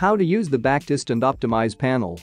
How to use the Backtest and Optimize panel.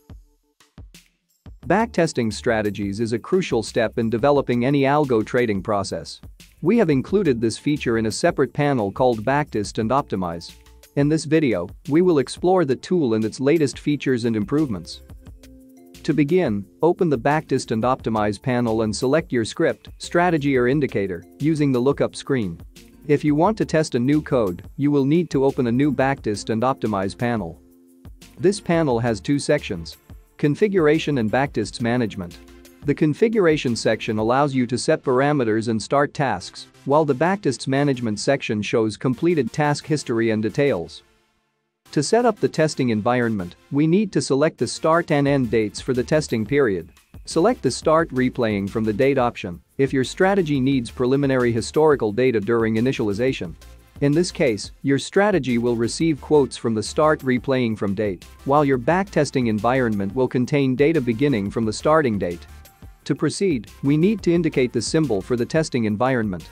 Backtesting strategies is a crucial step in developing any algo trading process. We have included this feature in a separate panel called Backtest and Optimize. In this video, we will explore the tool and its latest features and improvements. To begin, open the Backtest and Optimize panel and select your script, strategy or indicator using the lookup screen. If you want to test a new code, you will need to open a new Backtest and Optimize panel. This panel has two sections: Configuration and Backtests Management. The Configuration section allows you to set parameters and start tasks, while the Backtests Management section shows completed task history and details. To set up the testing environment, we need to select the start and end dates for the testing period. Select the Start Replaying from the Date option if your strategy needs preliminary historical data during initialization. In this case, your strategy will receive quotes from the Start Replaying from Date, while your backtesting environment will contain data beginning from the starting date. To proceed, we need to indicate the symbol for the testing environment.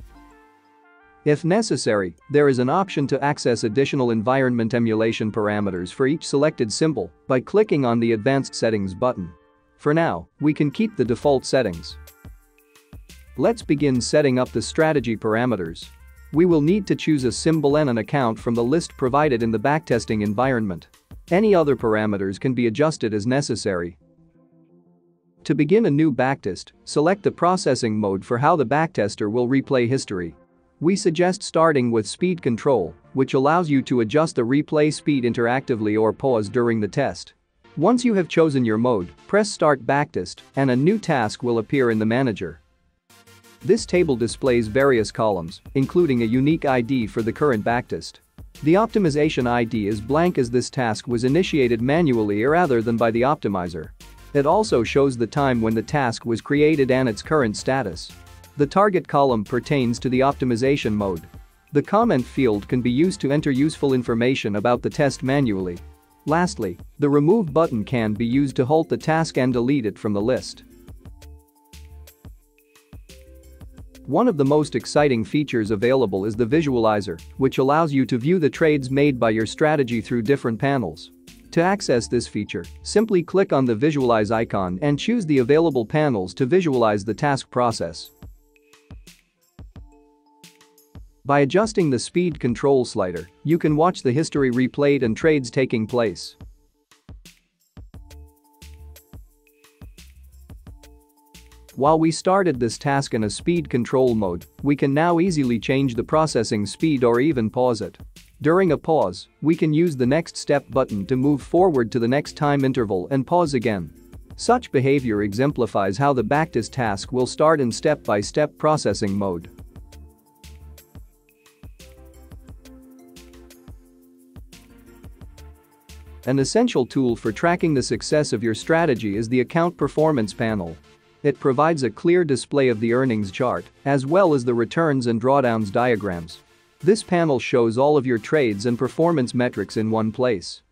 If necessary, there is an option to access additional environment emulation parameters for each selected symbol by clicking on the Advanced Settings button. For now, we can keep the default settings. Let's begin setting up the strategy parameters. We will need to choose a symbol and an account from the list provided in the backtesting environment. Any other parameters can be adjusted as necessary. To begin a new backtest, select the processing mode for how the backtester will replay history. We suggest starting with speed control, which allows you to adjust the replay speed interactively or pause during the test. Once you have chosen your mode, press Start Backtest and a new task will appear in the manager. This table displays various columns, including a unique ID for the current backtest. The optimization ID is blank as this task was initiated manually rather than by the optimizer. It also shows the time when the task was created and its current status. The target column pertains to the optimization mode. The comment field can be used to enter useful information about the test manually. Lastly, the Remove button can be used to halt the task and delete it from the list. One of the most exciting features available is the visualizer, which allows you to view the trades made by your strategy through different panels. To access this feature, simply click on the Visualize icon and choose the available panels to visualize the task process. By adjusting the speed control slider, you can watch the history replayed and trades taking place. While we started this task in a speed control mode, we can now easily change the processing speed or even pause it. During a pause, we can use the Next Step button to move forward to the next time interval and pause again. Such behavior exemplifies how the backtest task will start in step-by-step processing mode. An essential tool for tracking the success of your strategy is the Account Performance panel. It provides a clear display of the earnings chart, as well as the returns and drawdowns diagrams. This panel shows all of your trades and performance metrics in one place.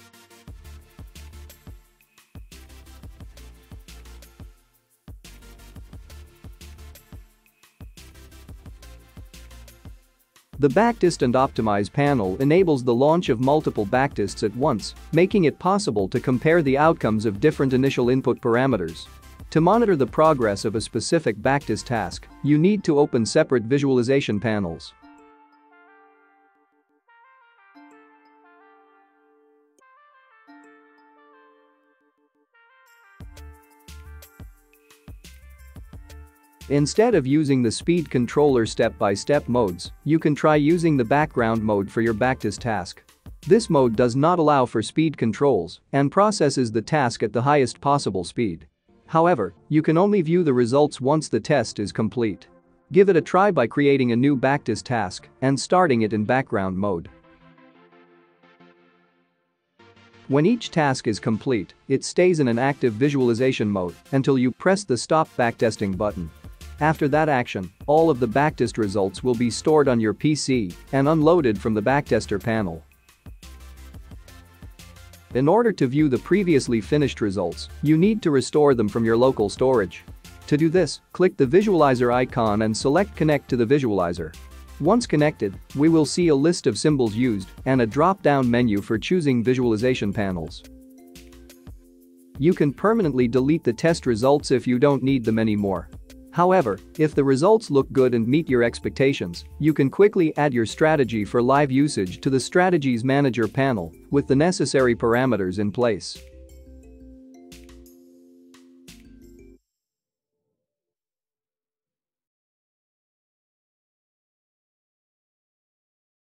The Backtest and Optimize panel enables the launch of multiple backtests at once, making it possible to compare the outcomes of different initial input parameters. To monitor the progress of a specific backtest task, you need to open separate visualization panels. Instead of using the speed controller step-by-step modes, you can try using the background mode for your backtest task. This mode does not allow for speed controls and processes the task at the highest possible speed. However, you can only view the results once the test is complete. Give it a try by creating a new backtest task and starting it in background mode. When each task is complete, it stays in an active visualization mode until you press the Stop Backtesting button. After that action, all of the backtest results will be stored on your PC and unloaded from the backtester panel. In order to view the previously finished results, you need to restore them from your local storage. To do this, click the visualizer icon and select Connect to the visualizer. Once connected, we will see a list of symbols used and a drop-down menu for choosing visualization panels. You can permanently delete the test results if you don't need them anymore. However, if the results look good and meet your expectations, you can quickly add your strategy for live usage to the Strategies Manager panel with the necessary parameters in place.